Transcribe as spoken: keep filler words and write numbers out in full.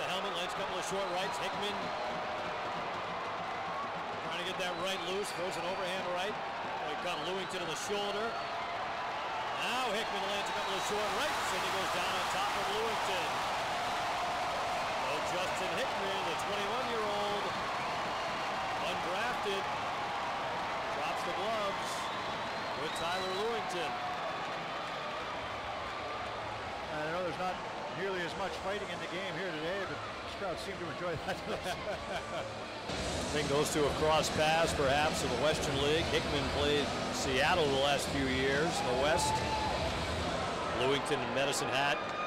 the helmet, lands a couple of short rights. Hickman trying to get that right loose, throws an overhand right. He got Lewington to the shoulder. Now Hickman lands a couple of short rights, and he goes down on top of Lewington. So Justin Hickman, the twenty-one-year-old, undrafted, drops the gloves with Tyler Lewington. I know there's not nearly as much fighting in the game here today, but this crowd seemed to enjoy that. Thing goes to a cross pass, perhaps, in the Western League. Hickman played Seattle the last few years in the West. Lewington and Medicine Hat